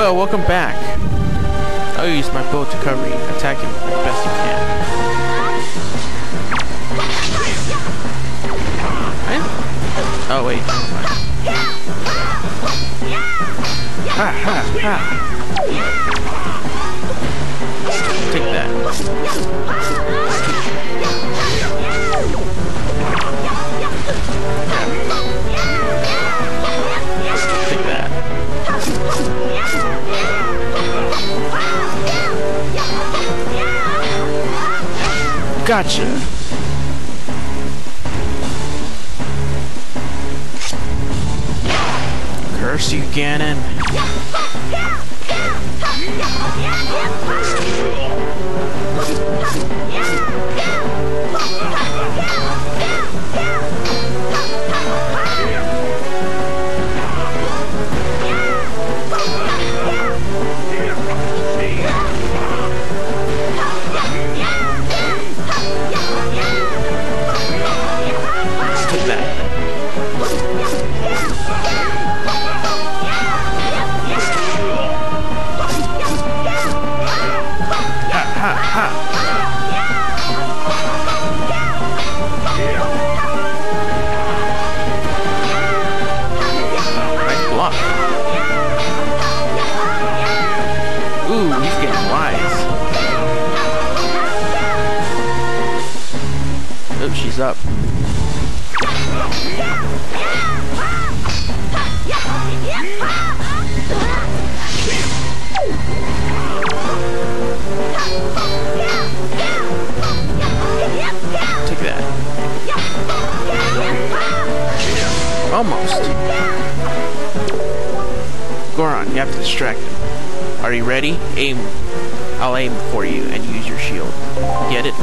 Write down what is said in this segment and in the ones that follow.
Hello, welcome back. I'll use my bow to cover you. Attack him as best you can. Oh wait, never mind. Ha ha ha! Take that. Take that. Gotcha. Curse you, Ganon. Ooh, he's getting wise. Oh, she's up. Take that. Almost. Goron, you have to distract him. Are you ready? Aim. I'll aim for you and use your shield. Get it?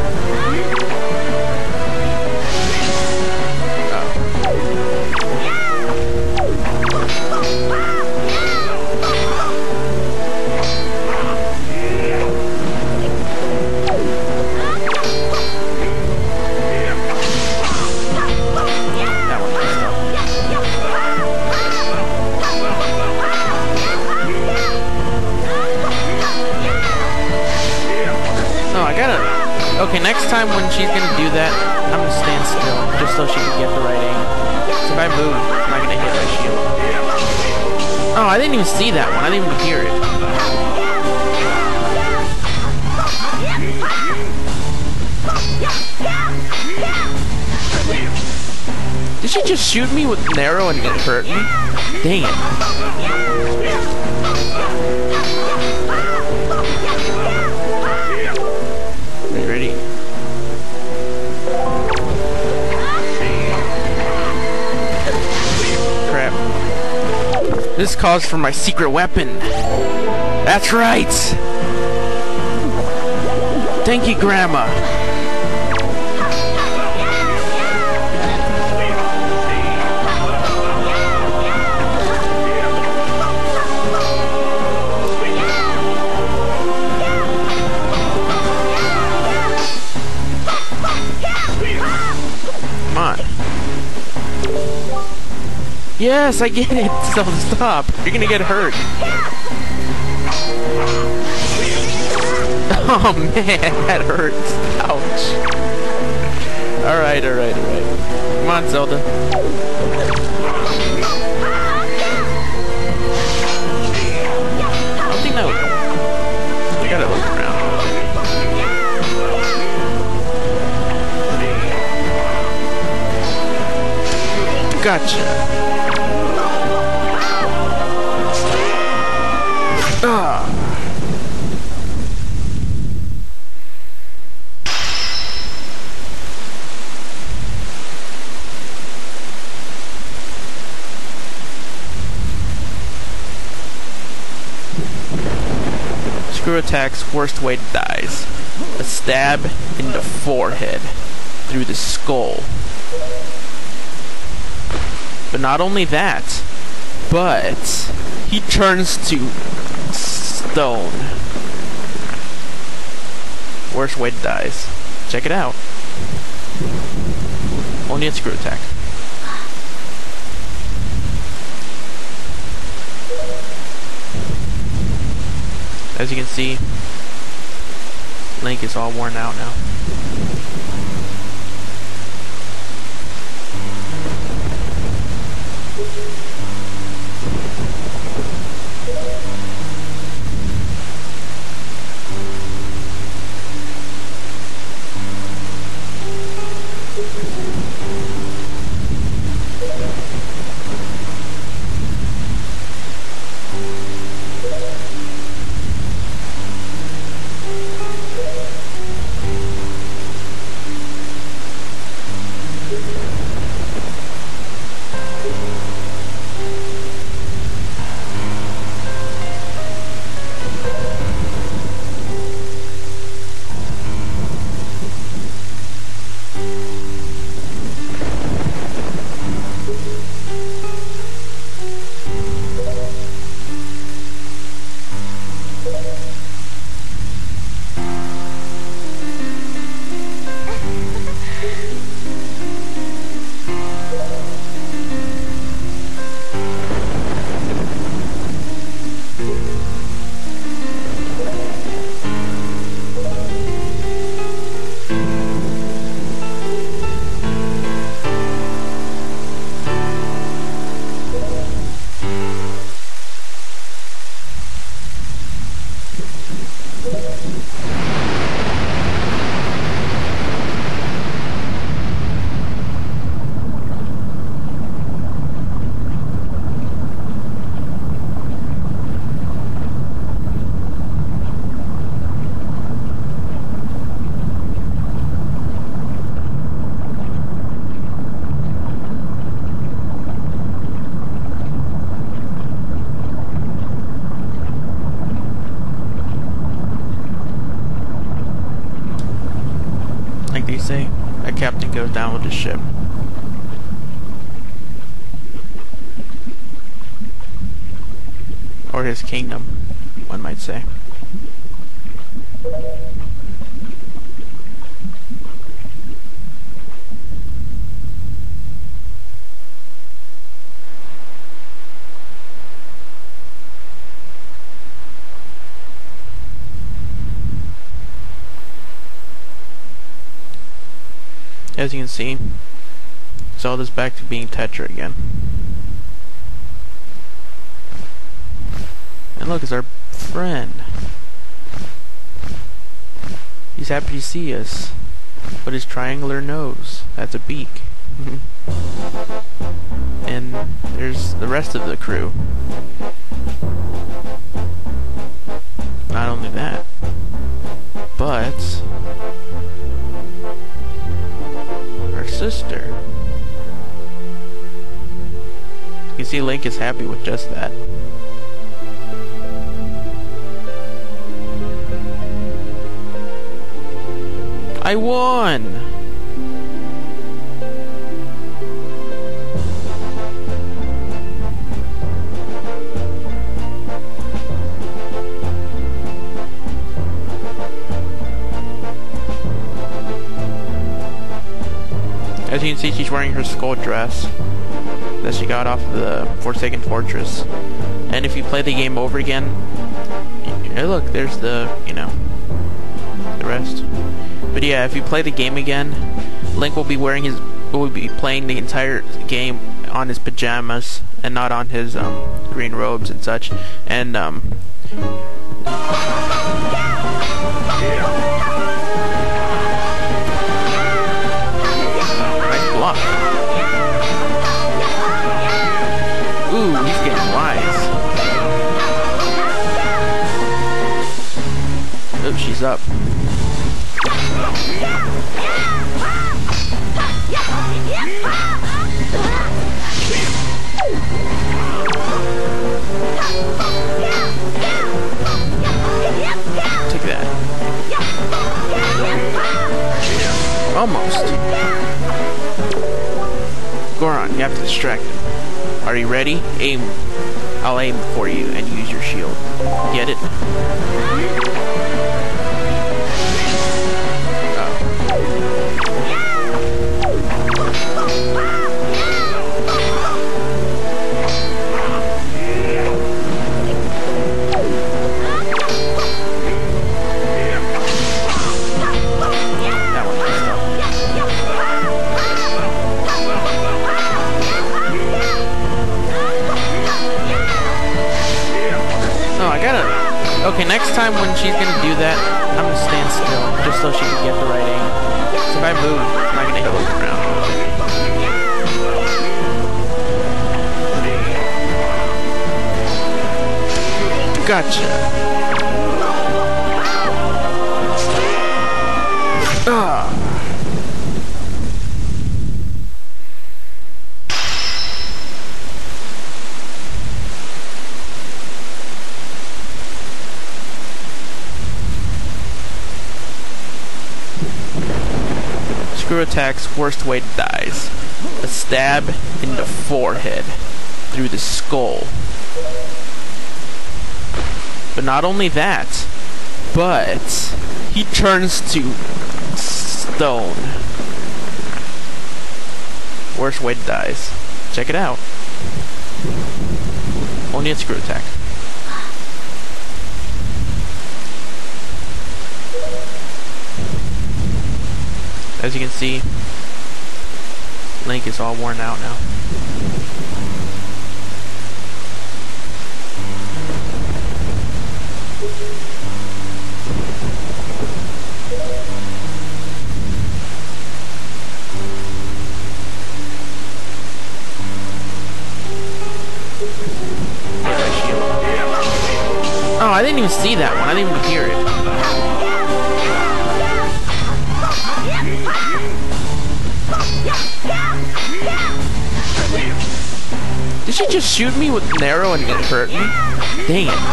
Okay, next time when she's gonna do that, I'm gonna stand still, just so she can get the right aim. So if I move, I'm not gonna hit my shield. Oh, I didn't even see that one. I didn't even hear it. Did she just shoot me with an arrow and it hurt me? Dang it. Ready? Crap. This calls for my secret weapon. That's right! Thank you, Grandma. Yes, I get it. So stop. You're gonna get hurt. Oh man, that hurts. Ouch. Alright. Come on, Zelda. I don't think that would... I gotta look around. Gotcha. Screw attacks, worst way to dies. A stab in the forehead, through the skull. But not only that, but he turns to stone. Worst way to dies. Check it out. Only a screw attack. As you can see, Link is all worn out now. Say a captain goes down with his ship. Or his kingdom, one might say. As you can see, Zelda's back to being Tetra again. And look, it's our friend. He's happy to see us. But his triangular nose, that's a beak. And there's the rest of the crew. Not only that, but sister. You can see Link is happy with just that. I won! As you can see, she's wearing her skull dress that she got off of the Forsaken Fortress. And if you play the game over again, look, there's the, the rest. But yeah, if you play the game again, Link will be playing the entire game on his pajamas and not on his green robes and such. And nice block. Ooh, he's getting wise. Oh, she's up. Take that. Almost. Goron, you have to distract him. Are you ready? Aim. I'll aim for you and use your shield. Get it? I gotta... Okay, next time when she's gonna do that, I'm gonna stand still, just so she can get the right angle. So if I move, I'm not gonna hit the ground. Gotcha. Ah. Screw attack's worst way to die. A stab in the forehead through the skull. But not only that, but he turns to stone. Worst way to die. Check it out. Only a screw attack. As you can see, Link is all worn out now. Oh, I didn't even see that one. I didn't even hear it. Did she just shoot me with an arrow and it hurt me? Dang it.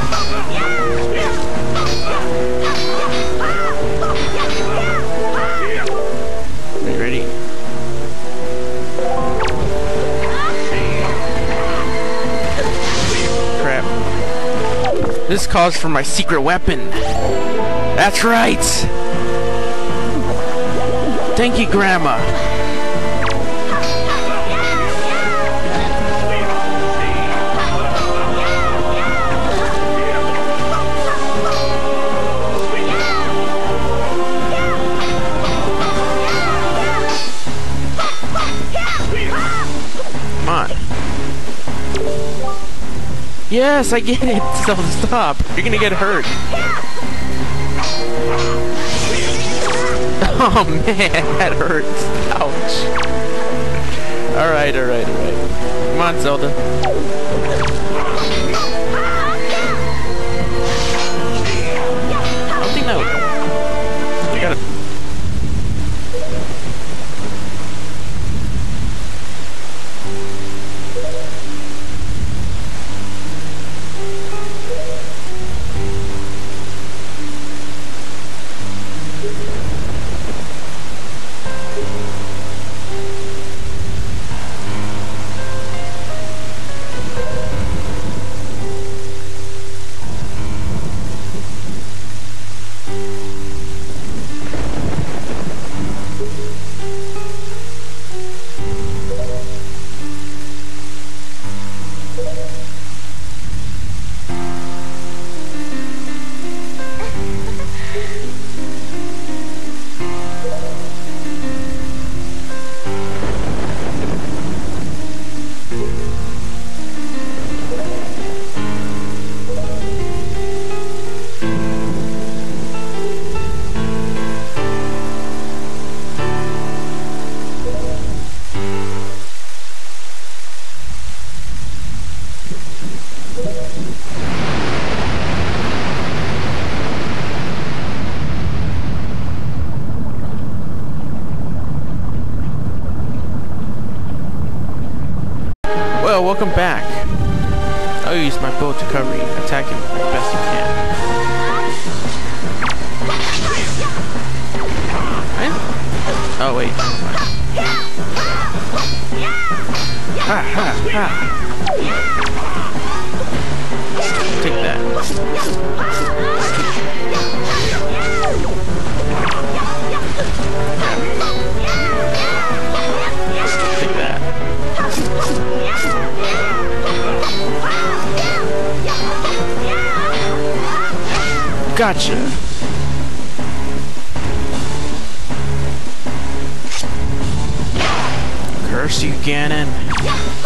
Are you ready? Crap. This calls for my secret weapon. That's right! Thank you, Grandma. Yes, I get it. So stop. You're gonna get hurt. Oh man, that hurts. Ouch. Alright, alright, alright. Come on, Zelda. I don't think that was... You gotta... Well, welcome back. I'll use my bow to cover you, attack him as best you can. Oh wait. Ha ha ha! Take that. Take that. Gotcha. Curse you, Ganon.